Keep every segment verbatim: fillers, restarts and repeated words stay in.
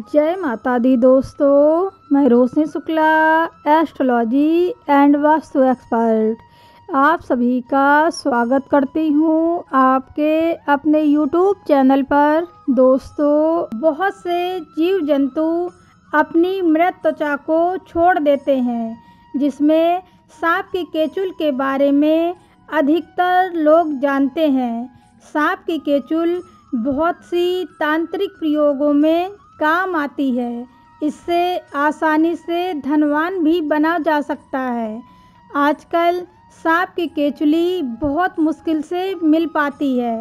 जय माता दी दोस्तों, मैं Roshni Shukla, astrology and vastu expert आप सभी का स्वागत करती हूँ आपके अपने यूट्यूब चैनल पर। दोस्तों, बहुत से जीव जंतु अपनी मृत त्वचा को छोड़ देते हैं, जिसमें सांप की केचुल के बारे में अधिकतर लोग जानते हैं। सांप की केचुल बहुत सी तांत्रिक प्रयोगों में काम आती है। इससे आसानी से धनवान भी बना जा सकता है। आजकल सांप की केचुली बहुत मुश्किल से मिल पाती है,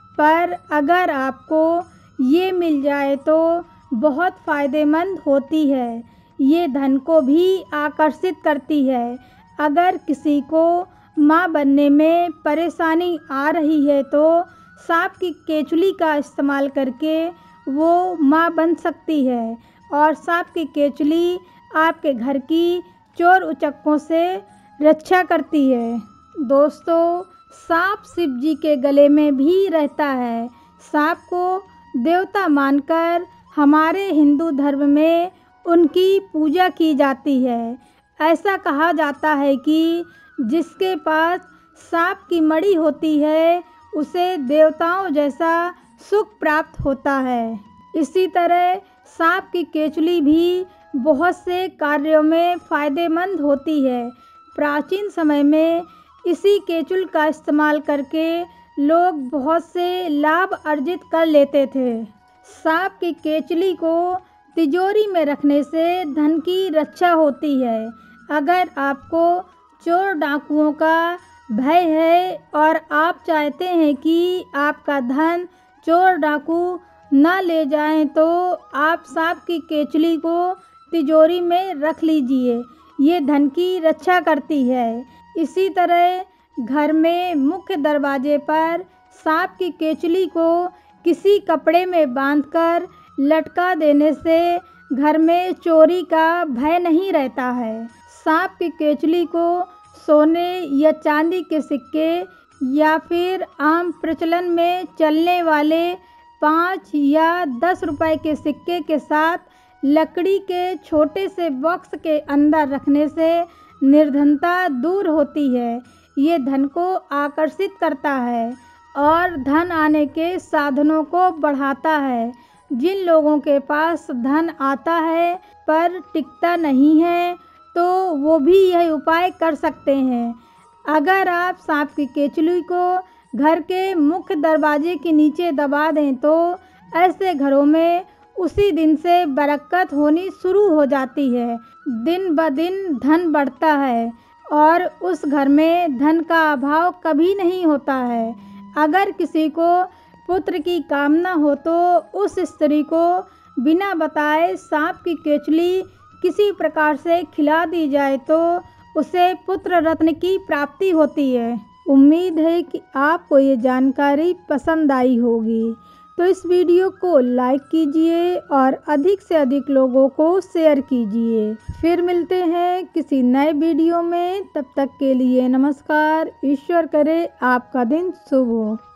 पर अगर आपको ये मिल जाए तो बहुत फ़ायदेमंद होती है। ये धन को भी आकर्षित करती है। अगर किसी को माँ बनने में परेशानी आ रही है तो सांप की केचुली का इस्तेमाल करके वो माँ बन सकती है। और सांप की केचुली आपके घर की चोर उचक्कों से रक्षा करती है। दोस्तों, सांप शिव जी के गले में भी रहता है। सांप को देवता मानकर हमारे हिंदू धर्म में उनकी पूजा की जाती है। ऐसा कहा जाता है कि जिसके पास सांप की मणि होती है उसे देवताओं जैसा सुख प्राप्त होता है। इसी तरह सांप की केचुली भी बहुत से कार्यों में फ़ायदेमंद होती है। प्राचीन समय में इसी केचुल का इस्तेमाल करके लोग बहुत से लाभ अर्जित कर लेते थे। सांप की केचुली को तिजोरी में रखने से धन की रक्षा होती है। अगर आपको चोर डाकुओं का भय है और आप चाहते हैं कि आपका धन चोर डाकू न ले जाएं, तो आप सांप की केचुली को तिजोरी में रख लीजिए। ये धन की रक्षा करती है। इसी तरह घर में मुख्य दरवाजे पर सांप की केचुली को किसी कपड़े में बांधकर लटका देने से घर में चोरी का भय नहीं रहता है। सांप की केचुली को सोने या चांदी के सिक्के या फिर आम प्रचलन में चलने वाले पाँच या दस रुपए के सिक्के के साथ लकड़ी के छोटे से बॉक्स के अंदर रखने से निर्धनता दूर होती है। ये धन को आकर्षित करता है और धन आने के साधनों को बढ़ाता है। जिन लोगों के पास धन आता है पर टिकता नहीं है, तो वो भी यह उपाय कर सकते हैं। अगर आप सांप की केचुली को घर के मुख्य दरवाजे के नीचे दबा दें तो ऐसे घरों में उसी दिन से बरकत होनी शुरू हो जाती है। दिन ब दिन धन बढ़ता है और उस घर में धन का अभाव कभी नहीं होता है। अगर किसी को पुत्र की कामना हो तो उस स्त्री को बिना बताए सांप की केचुली किसी प्रकार से खिला दी जाए तो उसे पुत्र रत्न की प्राप्ति होती है। उम्मीद है कि आपको ये जानकारी पसंद आई होगी, तो इस वीडियो को लाइक कीजिए और अधिक से अधिक लोगों को शेयर कीजिए। फिर मिलते हैं किसी नए वीडियो में। तब तक के लिए नमस्कार। ईश्वर करे आपका दिन शुभ हो।